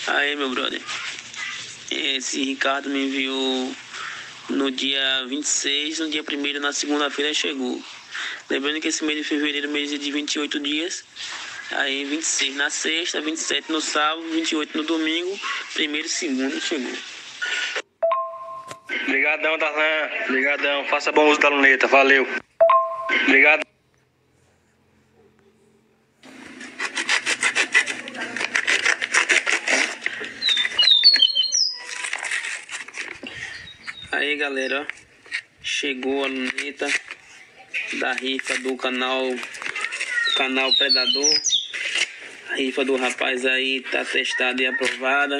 Aí, meu brother, esse Ricardo me enviou no dia 26, no dia 1º, na segunda-feira chegou. Lembrando que esse mês de fevereiro, mês de 28 dias, aí 26 na sexta, 27 no sábado, 28 no domingo, 1º e 2º chegou. Obrigadão, Tarzan. Obrigadão. Faça bom uso da luneta. Valeu. Obrigado. Aí, galera, ó, chegou a luneta da rifa do canal Predador. A rifa do rapaz aí tá testada e aprovada.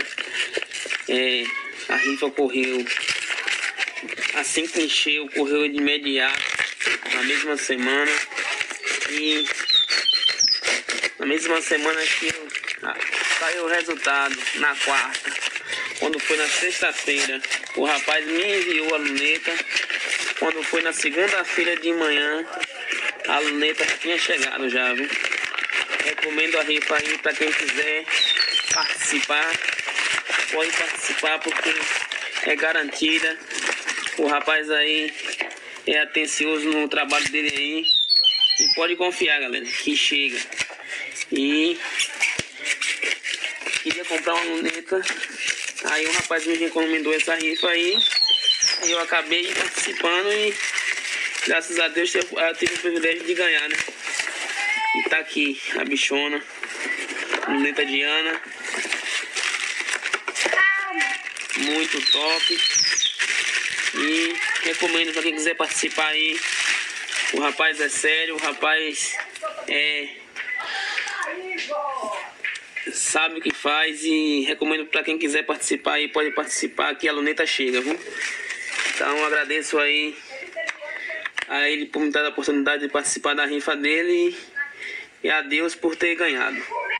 A rifa correu, assim que encheu, correu de imediato, na mesma semana. E na mesma semana que saiu o resultado, na quarta. Quando foi na sexta-feira, o rapaz me enviou a luneta. Quando foi na segunda-feira de manhã, a luneta já tinha chegado já, viu? Recomendo a rifa aí para quem quiser participar. Pode participar porque é garantida. O rapaz aí é atencioso no trabalho dele aí. E pode confiar, galera, que chega. E queria comprar uma luneta. Aí o rapaz me recomendou essa rifa aí. E eu acabei participando e graças a Deus eu tive o privilégio de ganhar, né? E tá aqui a bichona, luneta Diana. Muito top. E recomendo para quem quiser participar aí. O rapaz é sério, o rapaz sabe o que faz. E recomendo para quem quiser participar aí, pode participar que a luneta chega, viu? Então agradeço aí a ele por me dar a oportunidade de participar da rifa dele e a Deus por ter ganhado.